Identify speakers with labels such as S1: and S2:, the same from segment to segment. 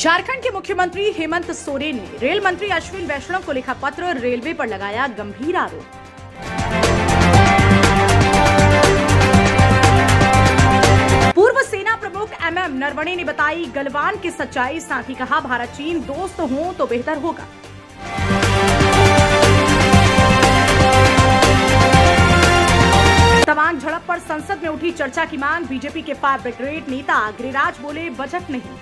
S1: झारखंड के मुख्यमंत्री हेमंत सोरेन ने रेल मंत्री अश्विनी वैष्णव को लिखा पत्र, रेलवे पर लगाया गंभीर आरोप। पूर्व सेना प्रमुख MM नरवणे ने बताई गलवान की सच्चाई, साथ ही कहा भारत चीन दोस्त हों तो बेहतर होगा। तवांग झड़प पर संसद में उठी चर्चा की मांग, बीजेपी के फायर ब्रिगेड नेता गिरिराज बोले बजट नहीं।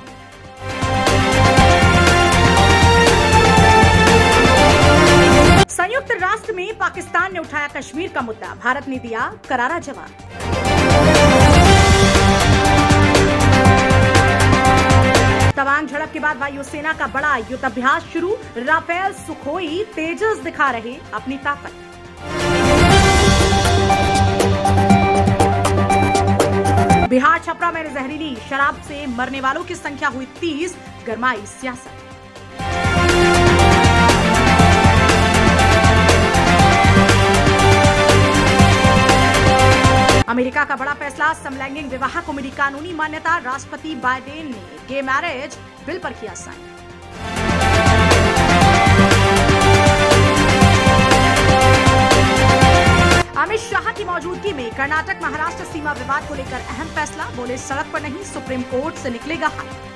S1: संयुक्त राष्ट्र में पाकिस्तान ने उठाया कश्मीर का मुद्दा, भारत ने दिया करारा जवाब। तवांग झड़प के बाद वायुसेना का बड़ा युद्धाभ्यास शुरू, राफेल, सुखोई, तेजस दिखा रहे अपनी ताकत। बिहार छपरा में जहरीली शराब से मरने वालों की संख्या हुई 30, गरमाई सियासत। अमेरिका का बड़ा फैसला, समलैंगिक विवाह को मिली कानूनी मान्यता, राष्ट्रपति बाइडेन ने गे मैरिज बिल पर किया साइन। अमित शाह की मौजूदगी में कर्नाटक महाराष्ट्र सीमा विवाद को लेकर अहम फैसला, बोले सड़क पर नहीं सुप्रीम कोर्ट से निकलेगा हल।